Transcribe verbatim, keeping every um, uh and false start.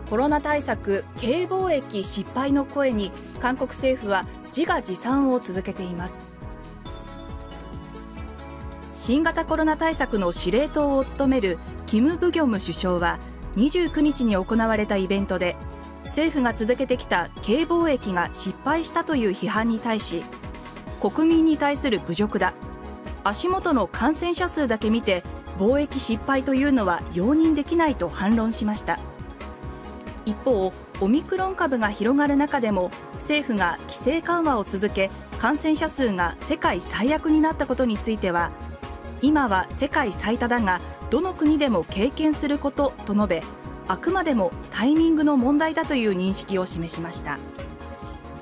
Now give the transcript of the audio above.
コロナ対策、K防疫失敗の声に韓国政府は自画自賛を続けています。新型コロナ対策の司令塔を務めるキム・ブギョム首相はにじゅうくにちに行われたイベントで、政府が続けてきた K防疫が失敗したという批判に対し、国民に対する侮辱だ、足元の感染者数だけ見て防疫失敗というのは容認できないと反論しました。一方、オミクロン株が広がる中でも政府が規制緩和を続け、感染者数が世界最悪になったことについては、今は世界最多だがどの国でも経験することと述べ、あくまでもタイミングの問題だという認識を示しました。